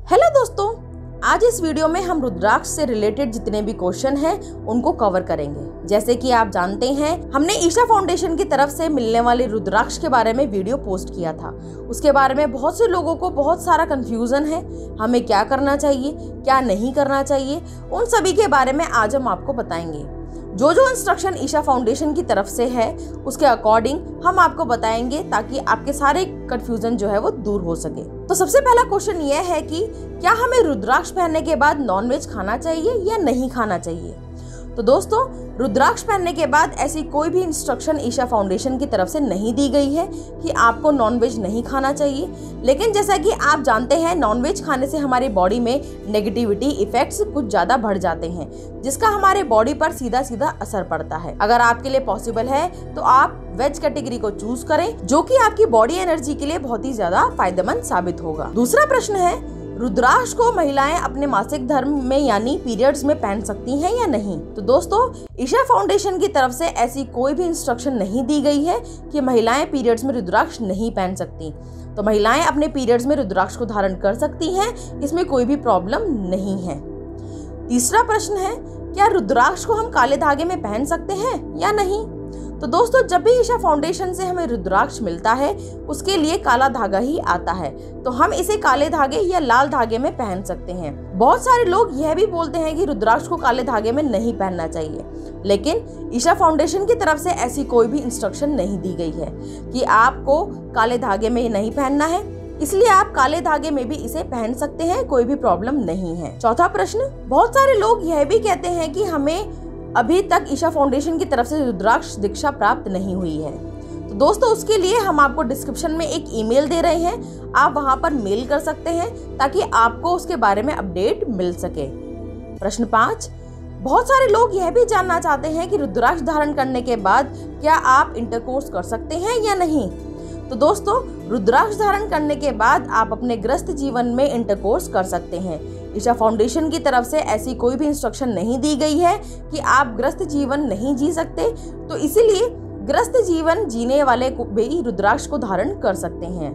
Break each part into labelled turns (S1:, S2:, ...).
S1: Hello दोस्तों, आज इस वीडियो में हम रुद्राक्ष से रिलेटेड जितने भी क्वेश्चन हैं उनको कवर करेंगे। जैसे कि आप जानते हैं, हमने ईशा फाउंडेशन की तरफ से मिलने वाले रुद्राक्ष के बारे में वीडियो पोस्ट किया था। उसके बारे में बहुत से लोगों को बहुत सारा कंफ्यूजन है, हमें क्या करना चाहिए क्या नहीं करना चाहिए, उन सभी के बारे में आज हम आपको बताएंगे। जो इंस्ट्रक्शन ईशा फाउंडेशन की तरफ से है उसके अकॉर्डिंग हम आपको बताएंगे ताकि आपके सारे कंफ्यूजन जो है वो दूर हो सके। तो सबसे पहला क्वेश्चन ये है कि क्या हमें रुद्राक्ष पहनने के बाद नॉनवेज खाना चाहिए या नहीं खाना चाहिए। तो दोस्तों, रुद्राक्ष पहनने के बाद ऐसी कोई भी इंस्ट्रक्शन ईशा फाउंडेशन की तरफ से नहीं दी गई है कि आपको नॉनवेज नहीं खाना चाहिए। लेकिन जैसा कि आप जानते हैं, नॉनवेज खाने से हमारी बॉडी में नेगेटिविटी इफेक्ट्स कुछ ज़्यादा बढ़ जाते हैं, जिसका हमारे बॉडी पर सीधा सीधा असर पड़ता है। अगर आपके लिए पॉसिबल है तो आप वेज कैटेगरी को चूज करें, जो कि आपकी बॉडी एनर्जी के लिए बहुत ही ज्यादा फायदेमंद साबित होगा। दूसरा प्रश्न है, रुद्राक्ष को महिलाएं अपने मासिक धर्म में यानी पीरियड्स में पहन सकती हैं या नहीं। तो दोस्तों, ईशा फाउंडेशन की तरफ से ऐसी कोई भी इंस्ट्रक्शन नहीं दी गई है कि महिलाएं पीरियड्स में रुद्राक्ष नहीं पहन सकती। तो महिलाएं अपने पीरियड्स में रुद्राक्ष को धारण कर सकती हैं, इसमें कोई भी प्रॉब्लम नहीं है। तीसरा प्रश्न है, क्या रुद्राक्ष को हम काले धागे में पहन सकते हैं या नहीं। तो दोस्तों, जब भी ईशा फाउंडेशन से हमें रुद्राक्ष मिलता है उसके लिए काला धागा ही आता है, तो हम इसे काले धागे या लाल धागे में पहन सकते हैं। बहुत सारे लोग यह भी बोलते हैं कि रुद्राक्ष को काले धागे में नहीं पहनना चाहिए, लेकिन ईशा फाउंडेशन की तरफ से ऐसी कोई भी इंस्ट्रक्शन नहीं दी गई है कि आपको काले धागे में नहीं पहनना है, इसलिए आप काले धागे में भी इसे पहन सकते हैं, कोई भी प्रॉब्लम नहीं है। चौथा प्रश्न, बहुत सारे लोग यह भी कहते हैं कि हमें अभी तक ईशा फाउंडेशन की तरफ से रुद्राक्ष दीक्षा प्राप्त नहीं हुई है। तो दोस्तों, उसके लिए हम आपको डिस्क्रिप्शन में एक ईमेल दे रहे हैं, आप वहां पर मेल कर सकते हैं ताकि आपको उसके बारे में अपडेट मिल सके। प्रश्न 5, बहुत सारे लोग यह भी जानना चाहते हैं कि रुद्राक्ष धारण करने के बाद क्या आप इंटरकोर्स कर सकते हैं या नहीं। तो दोस्तों, रुद्राक्ष धारण करने के बाद आप अपने ग्रस्त जीवन में इंटरकोर्स कर सकते हैं। ईशा फाउंडेशन की तरफ से ऐसी कोई भी इंस्ट्रक्शन नहीं दी गई है कि आप ग्रस्त जीवन नहीं जी सकते, तो इसीलिए ग्रस्त जीवन जीने वाले भी रुद्राक्ष को धारण कर सकते हैं।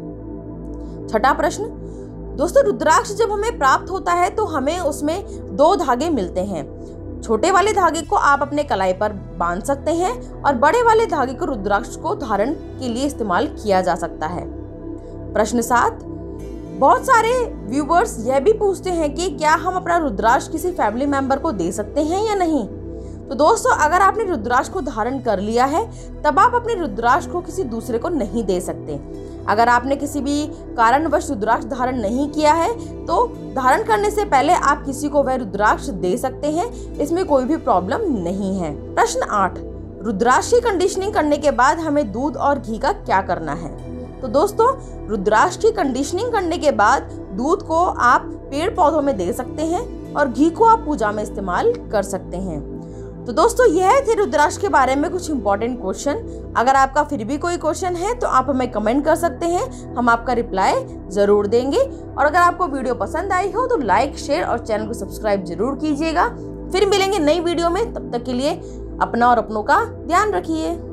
S1: छठा प्रश्न, दोस्तों, रुद्राक्ष जब हमें प्राप्त होता है तो हमें उसमें 2 धागे मिलते हैं। छोटे वाले धागे को आप अपने कलाई पर बांध सकते हैं और बड़े वाले धागे को रुद्राक्ष को धारण के लिए इस्तेमाल किया जा सकता है। प्रश्न 7, बहुत सारे व्यूवर्स यह भी पूछते हैं कि क्या हम अपना रुद्राक्ष किसी फैमिली मेंबर को दे सकते हैं या नहीं। तो दोस्तों, अगर आपने रुद्राक्ष को धारण कर लिया है तब आप अपने रुद्राक्ष को किसी दूसरे को नहीं दे सकते। अगर आपने किसी भी कारणवश रुद्राक्ष धारण नहीं किया है तो धारण करने से पहले आप किसी को वह रुद्राक्ष दे सकते हैं, इसमें कोई भी प्रॉब्लम नहीं है। प्रश्न 8, रुद्राक्ष की कंडीशनिंग करने के बाद हमें दूध और घी का क्या करना है। तो दोस्तों, रुद्राक्ष की कंडीशनिंग करने के बाद दूध को आप पेड़ पौधों में दे सकते हैं और घी को आप पूजा में इस्तेमाल कर सकते हैं। तो दोस्तों, यह थे रुद्राक्ष के बारे में कुछ इंपॉर्टेंट क्वेश्चन। अगर आपका फिर भी कोई क्वेश्चन है तो आप हमें कमेंट कर सकते हैं, हम आपका रिप्लाई जरूर देंगे। और अगर आपको वीडियो पसंद आई हो तो लाइक, शेयर और चैनल को सब्सक्राइब जरूर कीजिएगा। फिर मिलेंगे नई वीडियो में, तब तक के लिए अपना और अपनों का ध्यान रखिए।